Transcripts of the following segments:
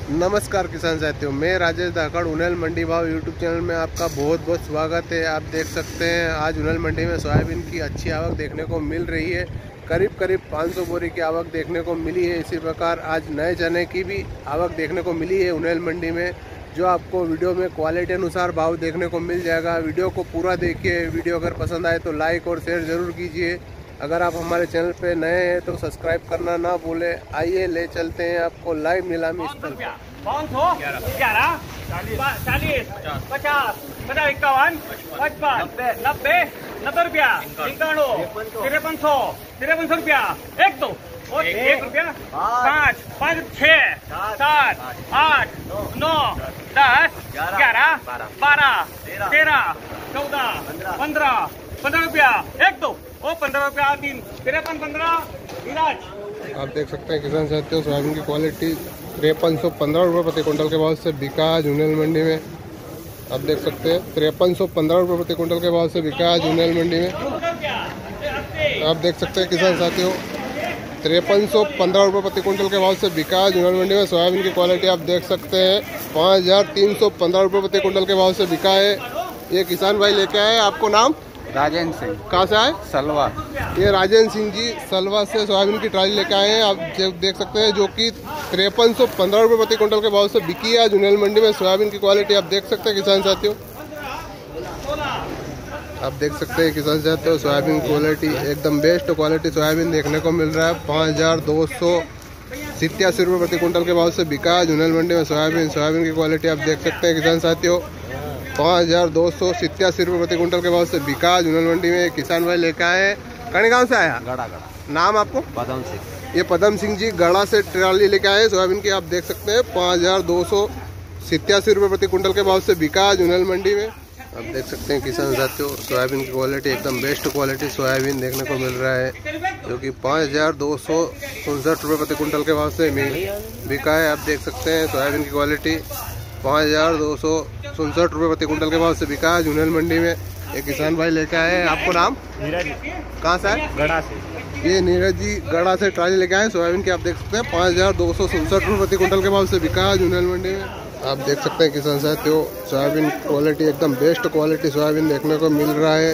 नमस्कार किसान साथियों, मैं राजेश धाकड़ उनेल मंडी भाव यूट्यूब चैनल में आपका बहुत बहुत स्वागत है। आप देख सकते हैं आज उनेल मंडी में सोयाबीन की अच्छी आवक देखने को मिल रही है। करीब 500 बोरी की आवक देखने को मिली है। इसी प्रकार आज नए चने की भी आवक देखने को मिली है उनेल मंडी में, जो आपको वीडियो में क्वालिटी अनुसार भाव देखने को मिल जाएगा। वीडियो को पूरा देखिए। वीडियो अगर पसंद आए तो लाइक और शेयर ज़रूर कीजिए। अगर आप हमारे चैनल पे नए हैं तो सब्सक्राइब करना ना भूलें। आइए ले चलते हैं आपको लाइव नीलामी स्थल पर। 511 40 50 51 55 90 90 रुपया 91 5300 रुपया 1 2 और 1 रुपया 5 5 6 7 8 9 10 11 12 13 14 15 रुपया 1 2 और 15 रुपया 3 53 15 आप देख सकते हैं किसान साथियों, सोयाबीन की क्वालिटी 5315 रुपये प्रति क्विंटल के भाव से बिका आज उनेल मंडी में। आप देख सकते हैं 5315 रुपये प्रति क्विंटल के भाव से बिका आज उनेल मंडी में। आप देख सकते हैं किसान साथियों 5315 रुपये प्रति क्विंटल के भाव से बिका आज उनेल मंडी में। सोयाबीन की क्वालिटी आप देख सकते हैं 5315 रुपये प्रति क्विंटल के भाव से बिका है। ये किसान भाई लेके आए। आपको नाम? राजेंद्र सिंह। कहाँ से आए? सलवा। ये राजेंद्र सिंह जी सलवा से सोयाबीन की ट्राली लेकर आए हैं। आप देख सकते हैं जो कि 5315 रुपये प्रति क्विंटल के भाव से बिकी है आज उनेल मंडी में। सोयाबीन की क्वालिटी आप देख सकते हैं किसान साथियों। आप देख सकते हैं किसान साथियों सोयाबीन क्वालिटी एकदम बेस्ट क्वालिटी सोयाबीन देखने को मिल रहा है। 5287 रुपये प्रति क्विंटल के भाव से बिका है आज उनेल मंडी में सोयाबीन की क्वालिटी आप देख सकते हैं किसान साथियों। 5287 रुपये प्रति क्विंटल के भाव से बिका आज उनेल मंडी में। किसान भाई लेकर आए। कहीं गाँव से आया? गड़ा। नाम आपको? पदम सिंह। ये पदम सिंह जी गड़ा से ट्राली लेके आए सोयाबीन की। आप देख सकते हैं 5287 रुपये प्रति क्विंटल के भाव से बिका आज उनेल मंडी में। आप देख सकते हैं किसान साथियों सोयाबीन की क्वालिटी एकदम बेस्ट क्वालिटी सोयाबीन देखने को मिल रहा है, जो कि 5269 रुपये प्रति क्विंटल के भाव से बिका है। आप देख सकते हैं सोयाबीन की क्वालिटी 5269 रुपये प्रति क्विंटल के भाव से बिका है उनेल मंडी में। एक किसान भाई लेके आए। आपको नाम? नीरज। कहाँ से है? गड़ा से। ये नीरज जी गड़ा से ट्राली लेके आए सोयाबीन की। आप देख सकते हैं 5267 रुपये प्रति क्विंटल के भाव से बिका है उनेल मंडी में। आप देख सकते हैं किसान साथियों सोयाबीन क्वालिटी एकदम बेस्ट क्वालिटी सोयाबीन देखने को मिल रहा है।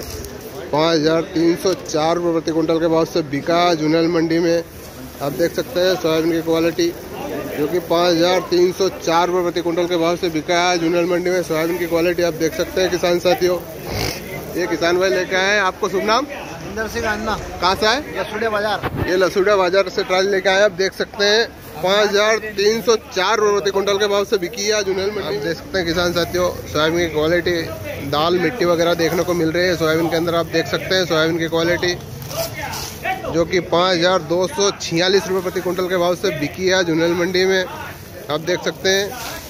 5304 रुपये प्रति क्विंटल के भाव से बिका है उनेल मंडी में। आप देख सकते हैं सोयाबीन की क्वालिटी जो कि 5304 रुपये प्रति क्विंटल के भाव से बिका है उनेल मंडी में। सोयाबीन की क्वालिटी आप देख सकते हैं किसान साथियों। ये किसान भाई लेके आए। आपको शुभ नाम? इंदर सिंह अन्ना। कहाँ से आए? लसुड़े बाजार। ये लसुड़ा बाजार से ट्राली लेके आए। आप देख सकते हैं 5304 रुपये प्रति क्विंटल के भाव से बिकी है आज उनेल मंडी। आप देख सकते हैं किसान साथियों सोयाबीन की क्वालिटी दाल मिट्टी वगैरह देखने को मिल रही है सोयाबीन के अंदर। आप देख सकते हैं सोयाबीन की क्वालिटी जो कि 5246 रुपये प्रति क्विंटल के भाव से बिकी है आज उनेल मंडी में। आप देख सकते हैं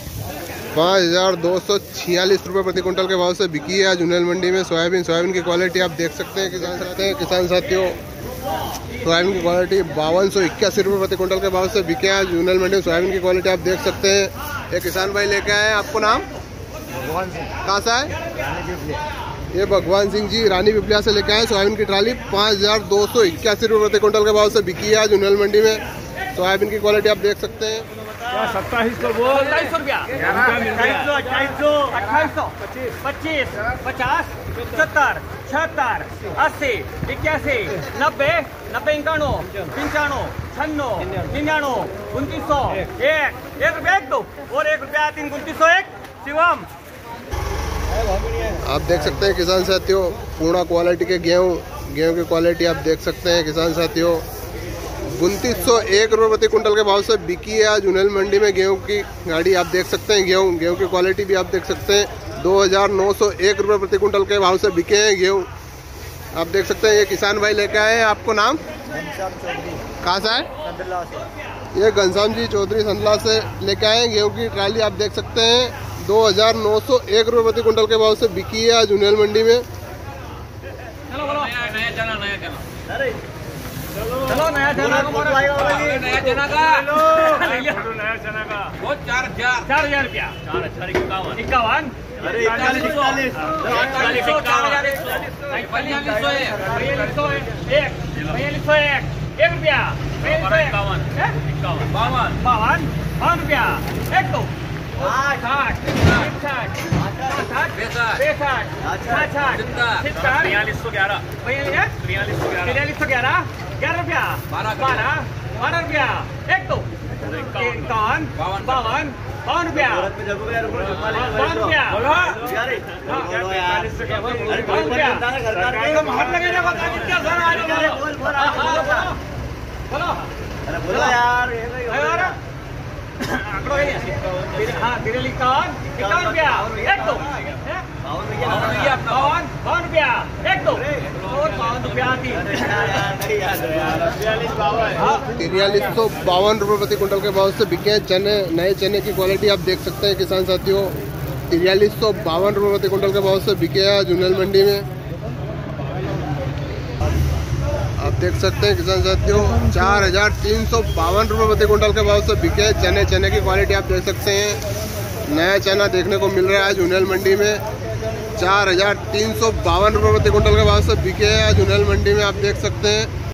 5246 रुपये प्रति क्विंटल के भाव से बिकी है आज उनेल मंडी में सोयाबीन की क्वालिटी आप देख सकते हैं किसान साथियों सोयाबीन की क्वालिटी 5281 रुपये प्रति क्विंटल के भाव से बिके आज उनेल मंडी में। सोयाबीन की क्वालिटी आप देख सकते हैं। ये किसान भाई लेके आए। आपको नाम? भगवान सिंह। कहाँ से आए? ये भगवान सिंह जी रानी पिपलिया से लेके आए सोयाबीन की ट्राली 5281 रुपये प्रति क्विंटल के भाव से बिकी है आज उनेल मंडी में। सोयाबीन की क्वालिटी आप देख सकते हैं। 2700 बोल 2700 रुपया 2800 25 50 70 76 80 81 90 91 95 96 99 2900 1 रुपया 1 2 और 1 रुपया 3 2901 शिवम। आप देख सकते हैं किसान साथियों पूर्णा क्वालिटी के गेहूं की क्वालिटी आप देख सकते हैं किसान साथियों 2901 रुपये प्रति क्विंटल के भाव से बिकी है आज उनेल मंडी में। गेहूं की गाड़ी आप देख सकते हैं। गेहूं की क्वालिटी भी आप देख सकते हैं 2901 रुपये प्रति क्विंटल के भाव से बिके हैं गेहूं। आप देख सकते हैं। ये किसान भाई लेके आए हैं। आपको नाम? कहाँ से आए? ये घनश्याम जी चौधरी संदला से लेके आए गेहूं की ट्राली। आप देख सकते हैं 2901 रुपये प्रति क्विंटल के भाव से बिकी है आज उनेल मंडी में। चलो नया चना का नया चना का वो 4000 रुपया 51 एक रुपया 52 रुपया एक दो 60 65 67 68 4311 4311 11 रुपया 12 रुपया एक दो 51 52 रुपया 52 रुपया बोलो यार आंकड़ो हाँ तेरे लिखान 51 रुपया एक दो 52 रुपया एक दो और 52 रुपया 4352 रुपये प्रति कुंटल के भाव से बिके हैं चने। नए चने की क्वालिटी आप देख सकते हैं किसान साथियों। 4352 रुपये प्रति कुंटल के भाव से बिके हैं जुनेल मंडी में। आप देख सकते हैं किसान साथियों 4352 रुपये प्रति कुंटल के भाव से बिके हैं चने। चने की क्वालिटी आप देख सकते हैं। नया चना देखने को मिल रहा है जुनेल मंडी में। 4352 रुपये प्रति कुंटल के भाव से बिके हैं जुनेल मंडी में, आप देख सकते हैं।